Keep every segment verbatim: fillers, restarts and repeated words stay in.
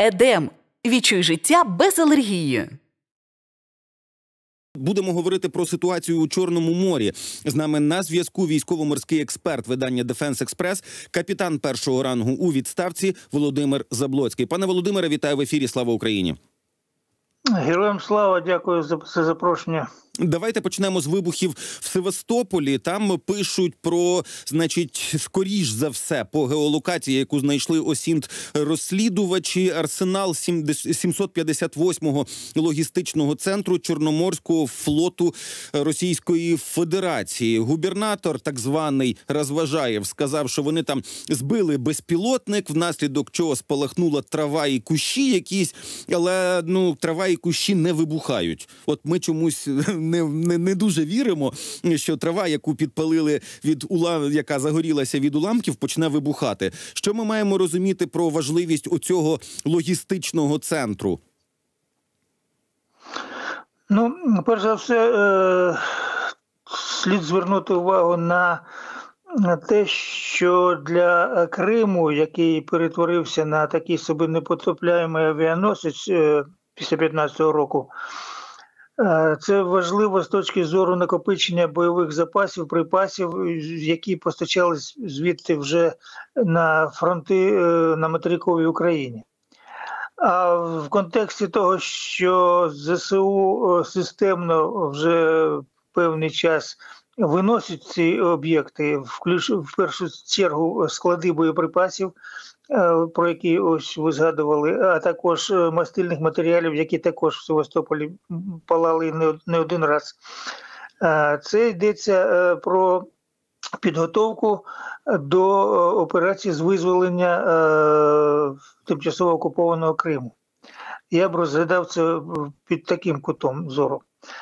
Едем. Відчуй життя без алергії. Будемо говорити про ситуацію у Чорному морі. З нами на зв'язку військово-морський експерт видання «Дефенс Експрес», капітан першого рангу у відставці Володимир Заблоцький. Пане Володимире, вітаю в ефірі. Слава Україні! Героям слава, дякую за це запрошення. Давайте почнемо з вибухів в Севастополі. Там пишуть про, значить, скоріш за все, по геолокації, яку знайшли ОСІНТ-розслідувачі, арсенал сімсот п'ятдесят восьмого логістичного центру Чорноморського флоту Російської Федерації. Губернатор, так званий Розважаєв, сказав, що вони там збили безпілотник, внаслідок чого спалахнула трава і кущі якісь, але, ну, трава і кущі не вибухають. От ми чомусь Не, не, не дуже віримо, що трава, яку підпалили від улам, яка загорілася від уламків, почне вибухати. Що ми маємо розуміти про важливість оцього логістичного центру? Ну, перш за все, е- слід звернути увагу на те, що для Криму, який перетворився на такий собі непотопляємий авіаносець е- після п'ятнадцятого року, це важливо з точки зору накопичення бойових запасів, припасів, які постачались звідти вже на фронти на материковій Україні. А в контексті того, що ЗСУ системно вже певний час виносять ці об'єкти, в першу чергу склади боєприпасів, про які ось ви згадували, а також мастильних матеріалів, які також в Севастополі палали не один раз. Це йдеться про підготовку до операції з визволення тимчасово окупованого Криму. Я б розглядав це під таким кутом зору.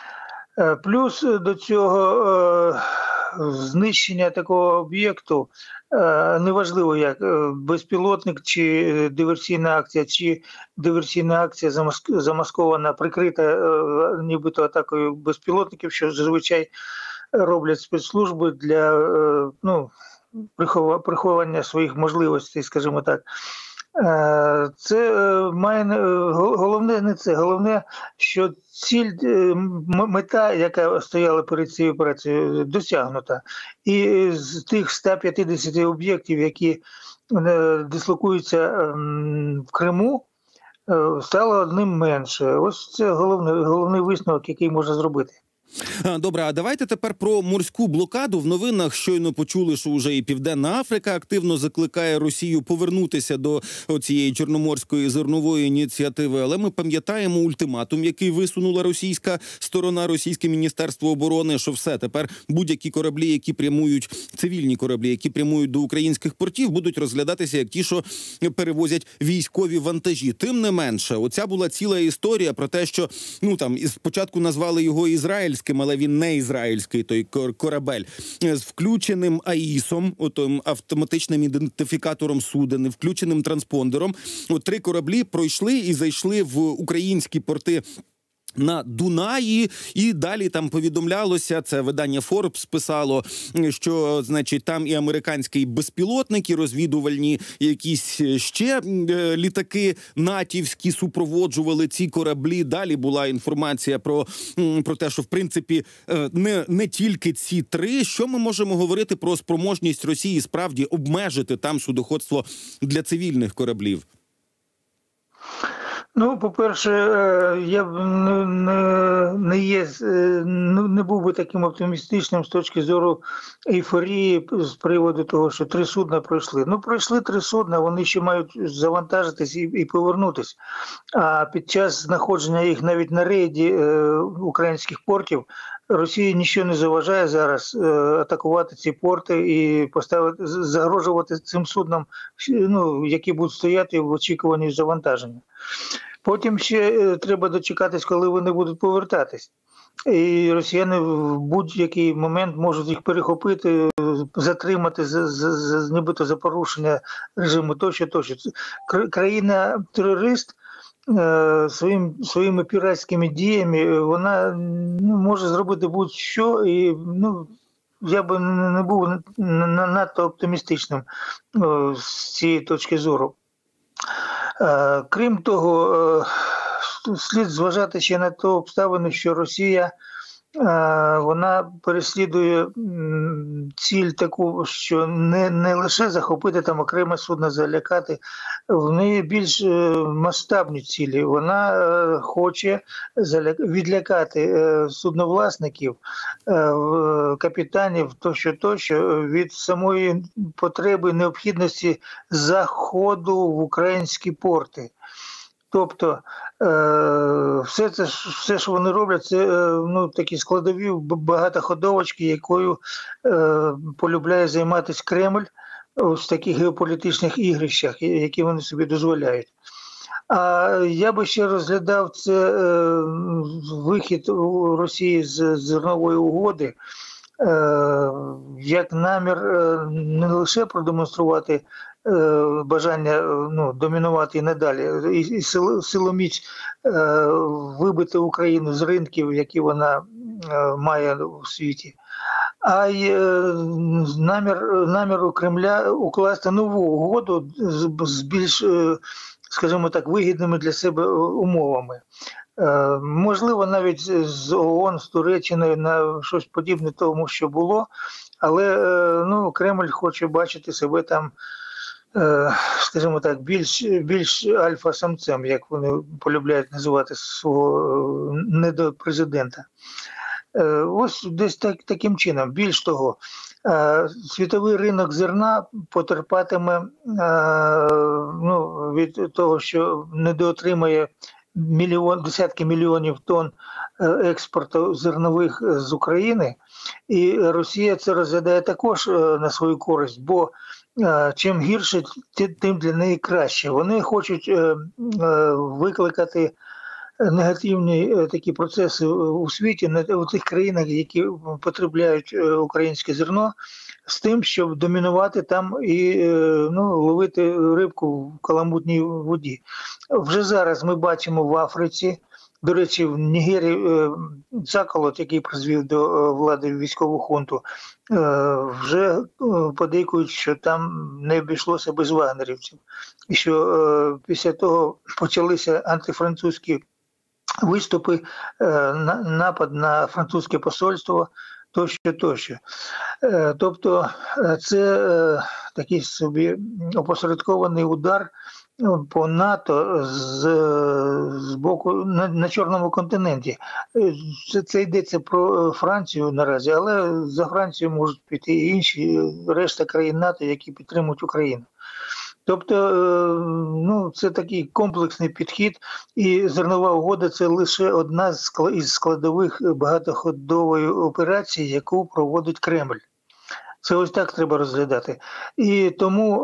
Плюс до цього знищення такого об'єкту, неважливо як, безпілотник чи диверсійна акція, чи диверсійна акція замаскована, прикрита нібито атакою безпілотників, що зазвичай роблять спецслужби для ну, приховування своїх можливостей, скажімо так. Це має головне не це, головне, що ціль, мета, яка стояла перед цією операцією, досягнута. І з тих ста п'ятдесяти об'єктів, які дислокуються в Криму, стало одним менше. Ось це головний, головний висновок, який можна зробити. Добре, а давайте тепер про морську блокаду. В новинах щойно почули, що вже і Південна Африка активно закликає Росію повернутися до цієї Чорноморської зернової ініціативи. Але ми пам'ятаємо ультиматум, який висунула російська сторона, російське Міністерство оборони, що все, тепер будь-які кораблі, які прямують, цивільні кораблі, які прямують до українських портів, будуть розглядатися як ті, що перевозять військові вантажі. Тим не менше, оця була ціла історія про те, що, ну там, спочатку назвали його ізраїльським, але він не ізраїльський, той корабель, з включеним АІСом, отим автоматичним ідентифікатором суден, включеним транспондером. От три кораблі пройшли і зайшли в українські порти на Дунаї, і далі там повідомлялося, це видання Forbes писало, що, значить, там і американські безпілотники, розвідувальні якісь ще літаки натівські супроводжували ці кораблі. Далі була інформація про, про те, що, в принципі, не, не тільки ці три. Що ми можемо говорити про спроможність Росії справді обмежити там судоходство для цивільних кораблів? Ну, по-перше, я б не, не, не, є, не був би таким оптимістичним з точки зору ейфорії з приводу того, що три судна пройшли. Ну, пройшли три судна, вони ще мають завантажитись і, і повернутися. А під час знаходження їх навіть на рейді е, українських портів Росії нічого не заважає зараз е, атакувати ці порти і поставити, загрожувати цим суднам, ну, які будуть стояти в очікуванні завантаження. Потім ще е, треба дочекатись, коли вони будуть повертатись. І росіяни в будь-який момент можуть їх перехопити, затримати за, за, за, нібито за порушення режиму тощо, тощо. Країна-терорист е, своїм, своїми піратськими діями, вона ну, може зробити будь-що, і ну, я би не був надто оптимістичним е, з цієї точки зору. Крім того, слід зважати ще на ту обставину, що Росія вона переслідує ціль таку, що не, не лише захопити там окреме судно, залякати, в неї більш масштабні цілі. Вона хоче відлякати судновласників, капітанів тощо-тощо від самої потреби, необхідності заходу в українські порти. Тобто все це, все, що вони роблять, це ну, такі складові багатоходовочки, якою полюбляє займатися Кремль в таких геополітичних ігрищах, які вони собі дозволяють. А я би ще розглядав це вихід у Росії з зернової угоди як намір не лише продемонструвати бажання ну, домінувати і надалі, і, і силоміць вибити Україну з ринків, які вона має у світі, а й намір, намір у Кремля укласти нову угоду з більш, скажімо так, вигідними для себе умовами. Можливо, навіть з ООН, з Туреччиною на щось подібне тому, що було, але ну, Кремль хоче бачити себе там, скажімо так, більш, більш альфа-самцем, як вони полюбляють називати свого недопрезидента. Ось десь так, таким чином. Більш того, світовий ринок зерна потерпатиме ну, від того, що недоотримає мільйон, десятки мільйонів тонн експорту зернових з України, і Росія це розглядає також на свою користь, бо чим гірше, тим для неї краще. Вони хочуть викликати негативні такі процеси у світі, у тих країнах, які потребляють українське зерно, з тим, щоб домінувати там і ну, ловити рибку в каламутній воді. Вже зараз ми бачимо в Африці, до речі, в Нігерії Заколот, який призвів до влади військову хунту, вже подейкують, що там не обійшлося без вагнерівців. І що після того почалися антифранцузькі виступи, напад на французьке посольство, тощо, тощо. Тобто це такий собі опосередкований удар по НАТО з, з боку на, на Чорному континенті. Це, це йдеться про Францію наразі, але за Францію можуть піти і інші, решта країн НАТО, які підтримують Україну. Тобто, ну, це такий комплексний підхід, і зернова угода – це лише одна із складових багатоходової операції, яку проводить Кремль. Це ось так треба розглядати. І тому...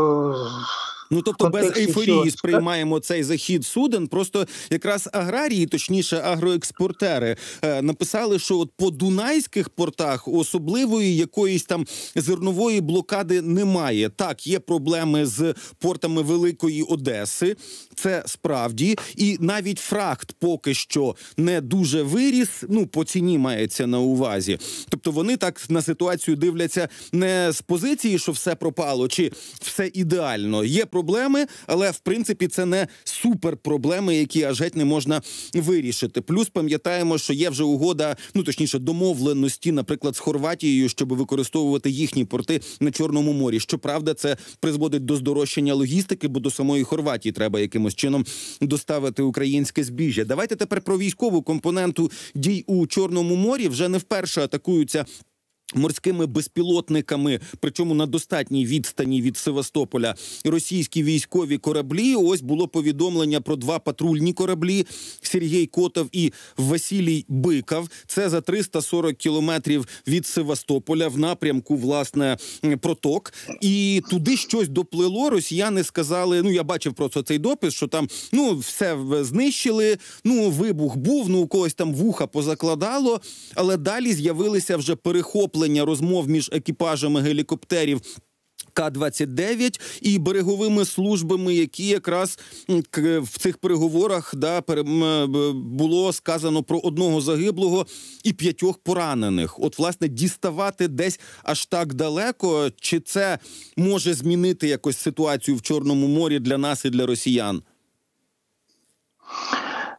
Ну, тобто без ейфорії сприймаємо цей захід суден, просто якраз аграрії, точніше агроекспортери, е, написали, що от по дунайських портах особливої якоїсь там зернової блокади немає. Так, є проблеми з портами Великої Одеси, це справді, і навіть фрахт поки що не дуже виріс, ну, по ціні мається на увазі. Тобто вони так на ситуацію дивляться не з позиції, що все пропало, чи все ідеально. Є проблеми, але, в принципі, це не суперпроблеми, які аж геть не можна вирішити. Плюс пам'ятаємо, що є вже угода, ну, точніше, домовленості, наприклад, з Хорватією, щоб використовувати їхні порти на Чорному морі. Щоправда, це призводить до здорожчання логістики, бо до самої Хорватії треба якимось чином доставити українське збіжжя. Давайте тепер про військову компоненту дій у Чорному морі. Вже не вперше атакуються морськими безпілотниками, причому на достатній відстані від Севастополя, російські військові кораблі. Ось було повідомлення про два патрульні кораблі – Сергій Котов і Василій Биков. Це за триста сорок кілометрів від Севастополя в напрямку, власне, проток. І туди щось доплило. Росіяни сказали, ну, я бачив просто цей допис, що там, ну, все знищили, ну, вибух був, ну, у когось там вуха позакладало, але далі з'явилися вже перехоплення розмов між екіпажами гелікоптерів Ка двадцять дев'ять і береговими службами, які якраз в цих переговорах да, було сказано про одного загиблого і п'ятьох поранених. От, власне, діставати десь аж так далеко, чи це може змінити якось ситуацію в Чорному морі для нас і для росіян?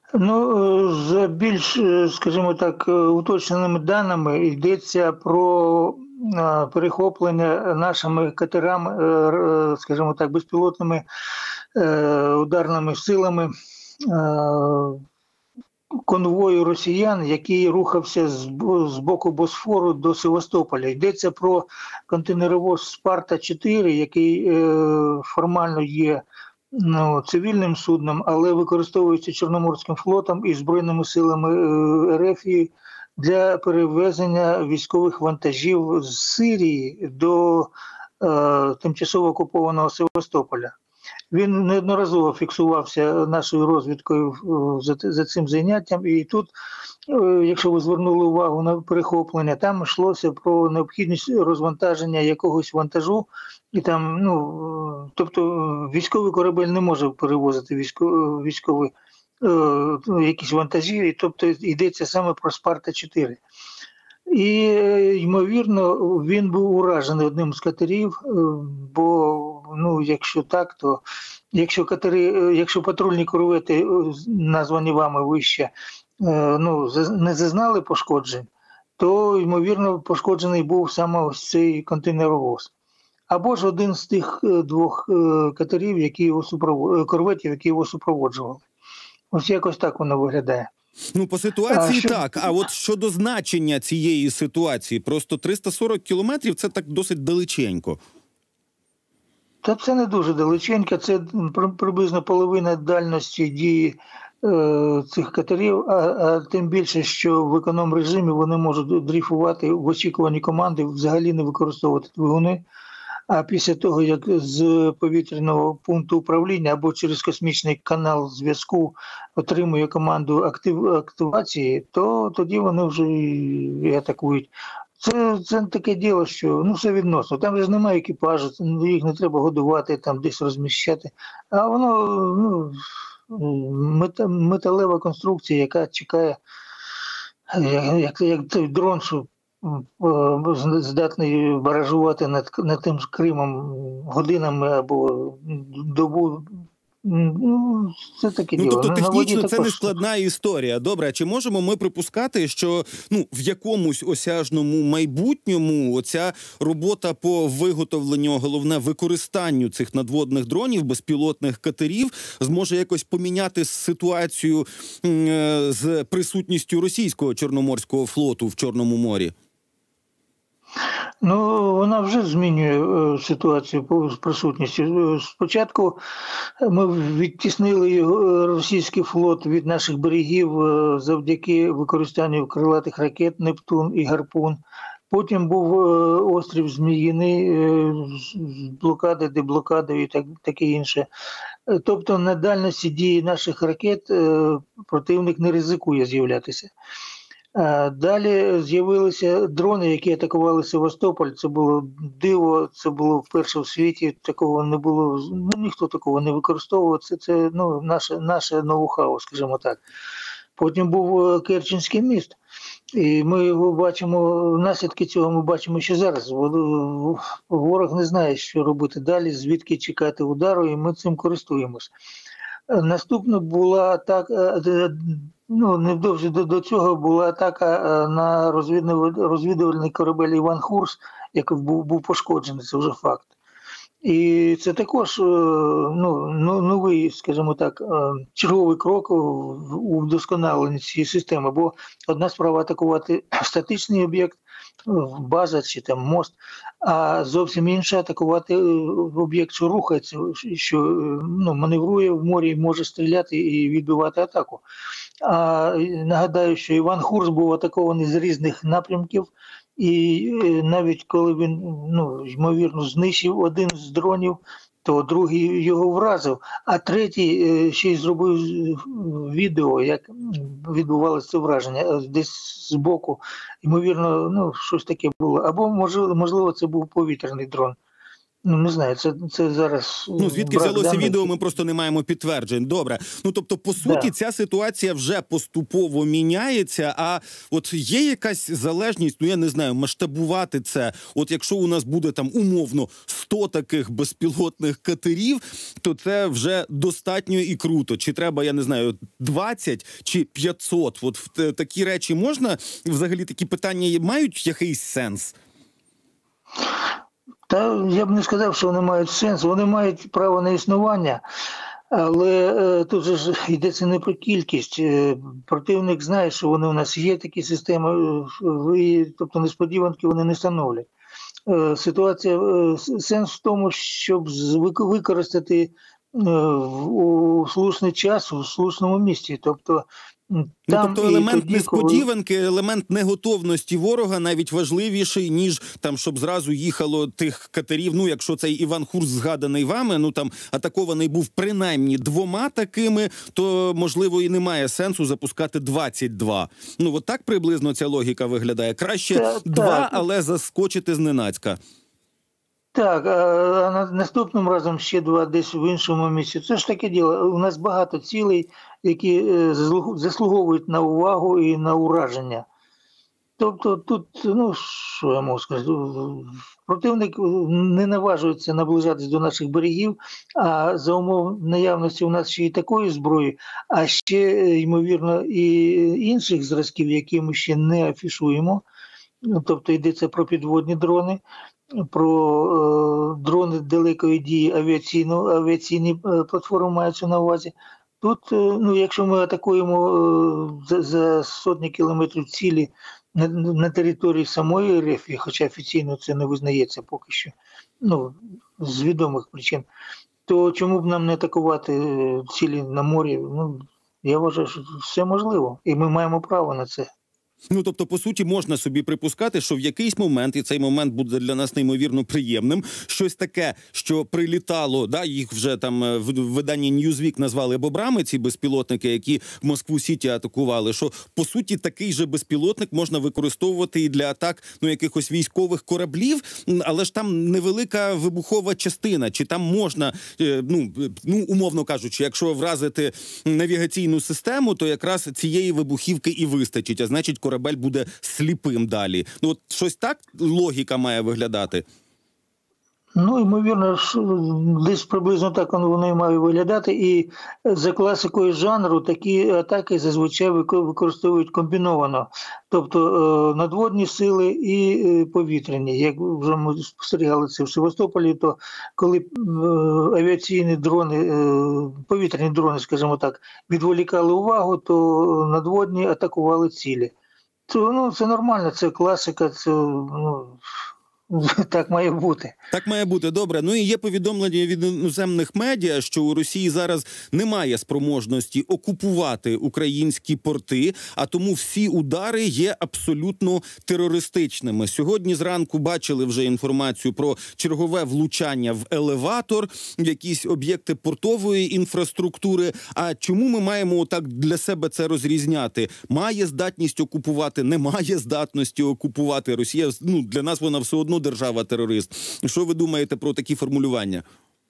Ну, за більш, скажімо так, уточненими даними йдеться про перехоплення нашими катерами, скажімо так, безпілотними ударними силами конвою росіян, який рухався з боку Босфору до Севастополя. Йдеться про контейнеровоз «Спарта чотири», який формально є ну, цивільним судном, але використовується Чорноморським флотом і Збройними силами РФ для перевезення військових вантажів з Сирії до е, тимчасово окупованого Севастополя. Він неодноразово фіксувався нашою розвідкою за, за цим заняттям, і тут, якщо ви звернули увагу на перехоплення, там йшлося про необхідність розвантаження якогось вантажу, і там, ну, тобто військовий корабель не може перевозити військові, військові е, якісь вантажі, і, тобто йдеться саме про «Спарта чотири». І, ймовірно, він був уражений одним з катерів, бо, ну, якщо так, то якщо катери, якщо патрульні корвети, названі вами вище, ну, не зазнали пошкоджень, то, ймовірно, пошкоджений був саме ось цей контейнеровоз. Або ж один з тих двох катерів, які його супровод... корветів, які його супроводжували. Ось якось так воно виглядає. Ну, по ситуації а, що... так, а от щодо значення цієї ситуації, просто триста сорок кілометрів – це так досить далеченько. Та це не дуже далеченько, це приблизно половина дальності дії е, цих катерів, а, а тим більше, що в економ-режимі вони можуть дрейфувати в очікуванні команди, взагалі не використовувати двигуни. А після того, як з повітряного пункту управління або через космічний канал зв'язку отримує команду актив, активації, то тоді вони вже і атакують. Це, це таке діло, що ну, все відносно. Там ж немає екіпажу, їх не треба годувати, там десь розміщати. А воно ну, мета, металева конструкція, яка чекає, як, як, як той дрон, що здатний баражувати над, над тим ж Кримом годинами або добу. Ну, це таке ну, діло. тобто технічно це також... не складна історія. Добре, а чи можемо ми припускати, що ну, в якомусь осяжному майбутньому оця робота по виготовленню, головне, використанню цих надводних дронів, безпілотних катерів, зможе якось поміняти ситуацію е- з присутністю російського Чорноморського флоту в Чорному морі? Ну, вона вже змінює е, ситуацію по присутності. Спочатку ми відтіснили його, російський флот від наших берегів е, завдяки використанню крилатих ракет «Нептун» і «Гарпун». Потім був е, острів Зміїний, е, блокади, деблокади і так, таке інше. Тобто на дальності дії наших ракет е, противник не ризикує з'являтися. Далі з'явилися дрони, які атакували Севастополь. Це було диво, це було вперше в світі, такого не було, ну ніхто такого не використовував, це, це ну, наше, наше ноу-хау, скажімо так. Потім був Керченський міст, і ми його бачимо, наслідки цього ми бачимо ще зараз. Ворог не знає, що робити далі, звідки чекати удару, і ми цим користуємось. Наступна була атака, ну, невдовзі до, до цього була атака на розвідувальний корабель «Іван Хурс», який був, був пошкоджений, це вже факт. І це також ну, новий, скажімо так, черговий крок у вдосконаленні цієї системи, бо одна справа атакувати статичний об'єкт, база чи там мост, а зовсім інша атакувати об'єкт, що рухається, що ну, маневрує в морі, може стріляти і відбивати атаку. А нагадаю, що Іван Хурс був атакований з різних напрямків, і навіть коли він, ну, ймовірно, знищив один з дронів, то другий його вразив, а третій ще й зробив відео, як відбувалося це враження, десь збоку, ймовірно, ну, щось таке було. Або, можливо, це був повітряний дрон. Ну, не знаю, це, це зараз... Ну, звідки брак взялося даних. відео, ми просто не маємо підтверджень. Добре. Ну, тобто, по суті, Да. ця ситуація вже поступово міняється, а от є якась залежність, ну, я не знаю, масштабувати це. От якщо у нас буде там умовно сто таких безпілотних катерів, то це вже достатньо і круто. Чи треба, я не знаю, двадцять чи п'ятсот? От в такі речі можна? Взагалі такі питання мають якийсь сенс? Та я б не сказав, що вони мають сенс. Вони мають право на існування, але е, тут же ж йдеться не про кількість. Е, противник знає, що вони у нас є, такі системи, е, і, тобто несподіванки вони не становлять. Е, ситуація, е, сенс в тому, щоб з- вик- використати е, в- у слушний час, у слушному місці. Тобто, м, Ну, там тобто і елемент тоді, коли- несподіванки, елемент неготовності ворога навіть важливіший, ніж там, щоб зразу їхало тих катерів. Ну, якщо цей Іван Хурс згаданий вами, ну там атакований був принаймні двома такими, то, можливо, і немає сенсу запускати двадцять два. Ну, от так приблизно ця логіка виглядає. Краще Так, два, так. але заскочити зненацька. Так, а а на- наступним разом ще два десь в іншому місці. Це ж таке діло. У нас багато цілей, які е, заслугу- заслуговують на увагу і на ураження. Тобто тут, ну, що я можу сказати, противник не наважується наближатись до наших берегів, а за умов наявності у нас ще й такої зброї, а ще, е, ймовірно, і інших зразків, які ми ще не афішуємо. Ну, тобто йдеться про підводні дрони, про е, дрони далекої дії, авіаційну, авіаційні е, платформи маються на увазі. Тут, е, ну, якщо ми атакуємо е, за, за сотні кілометрів цілі на, на території самої РФ, хоча офіційно це не визнається поки що, ну, з відомих причин, то чому б нам не атакувати е, цілі на морі? Ну, я вважаю, що все можливо, і ми маємо право на це. Ну, тобто, по суті, можна собі припускати, що в якийсь момент, і цей момент буде для нас неймовірно приємним, щось таке, що прилітало, да, їх вже там е, в в виданні Newsweek назвали бобрами, ці безпілотники, які Москву-Сіті атакували, що, по суті, такий же безпілотник можна використовувати і для атак, ну, якихось військових кораблів, м, але ж там невелика вибухова частина, чи там можна, е, ну, е, ну, умовно кажучи, якщо вразити навігаційну систему, то якраз цієї вибухівки і вистачить, а значить, корабель буде сліпим далі. Ну, от щось так логіка має виглядати? Ну, ймовірно, що десь приблизно так воно і має виглядати. І за класикою жанру такі атаки зазвичай вико- використовують комбіновано. Тобто е, надводні сили і е, повітряні. Як вже ми спостерігали це в Севастополі, то коли е, авіаційні дрони, е, повітряні дрони, скажімо так, відволікали увагу, то надводні атакували цілі. То, ну, це нормально, це класика, це, ну, так має бути. Так має бути, добре. Ну і є повідомлення від іноземних медіа, що у Росії зараз немає спроможності окупувати українські порти, а тому всі удари є абсолютно терористичними. Сьогодні зранку бачили вже інформацію про чергове влучання в елеватор, в якісь об'єкти портової інфраструктури. А чому ми маємо так для себе це розрізняти? Має здатність окупувати, не має здатності окупувати. Росія, ну, для нас вона все одно держава-терорист. Що ви думаєте про такі формулювання?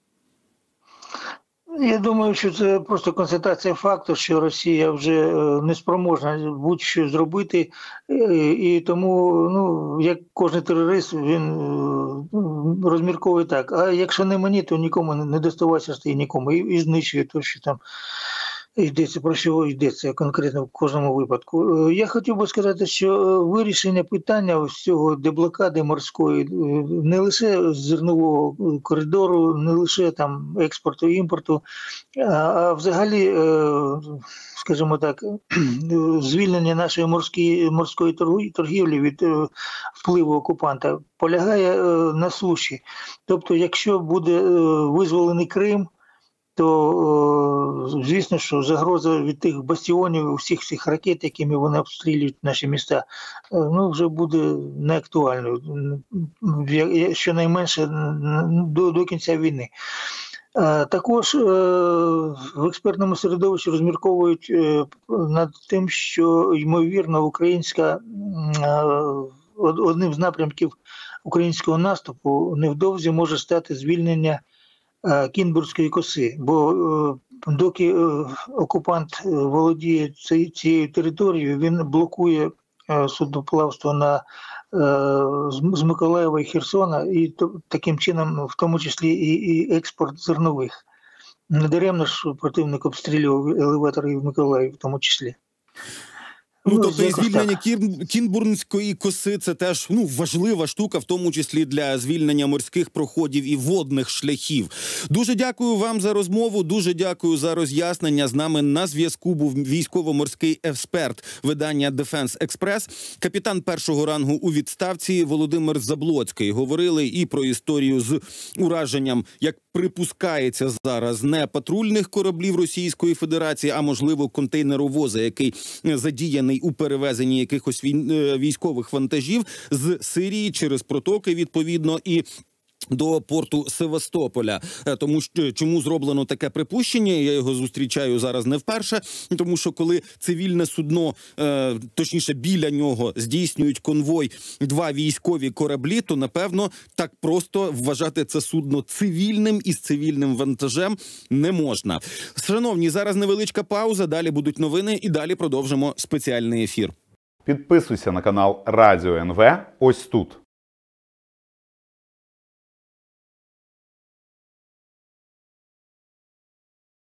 Я думаю, що це просто констатація факту, що Росія вже е, не спроможна будь-що зробити, е, і тому, ну, як кожен терорист, він е, ну, розмірковує так. А якщо не мені, то нікому не не доставайся стає нікому. І, і знищує те, що там йдеться, про що йдеться конкретно в кожному випадку. Е, Я хотів би сказати, що е, вирішення питання ось цього деблокади морської е, не лише зернового е, коридору, не лише там експорту і імпорту, а, а взагалі, е, скажімо так, е, звільнення нашої морської, морської торгу- торгівлі від е, впливу окупанта полягає е, на суші. Тобто, якщо буде е, визволений Крим, то, о, звісно, що загроза від тих бастіонів, усіх цих ракет, якими вони обстрілюють наші міста, е, ну, вже буде неактуальною, м, я- я- щонайменше м, до, до кінця війни. Е, Також е, в експертному середовищі розмірковують е, над тим, що, ймовірно, українська м, е, од- одним з напрямків українського наступу невдовзі може стати звільнення Кінбурзької коси, бо доки окупант володіє цією територією, він блокує судноплавство на з Миколаєва і Херсона, і таким чином, в тому числі, і, і експорт зернових. Недаремно ж противник обстрілював елеватори в Миколаєві, в тому числі. Ну, тобто і звільнення Кінбурзької коси – це теж ну, важлива штука, в тому числі для звільнення морських проходів і водних шляхів. Дуже дякую вам за розмову, дуже дякую за роз'яснення. З нами на зв'язку був військово-морський експерт видання Defense Express, капітан першого рангу у відставці Володимир Заблоцький. Говорили і про історію з ураженням, як припускається зараз, не патрульних кораблів Російської Федерації, а, можливо, контейнеровоза, який задіяний у перевезенні якихось військових вантажів з Сирії через протоки, відповідно, і до порту Севастополя. Тому що чому зроблено таке припущення, я його зустрічаю зараз не вперше, тому що коли цивільне судно, точніше біля нього здійснюють конвой два військові кораблі, то напевно так просто вважати це судно цивільним і з цивільним вантажем не можна. Шановні, зараз невеличка пауза, далі будуть новини і далі продовжимо спеціальний ефір. Підписуйся на канал Радіо ен ве ось тут.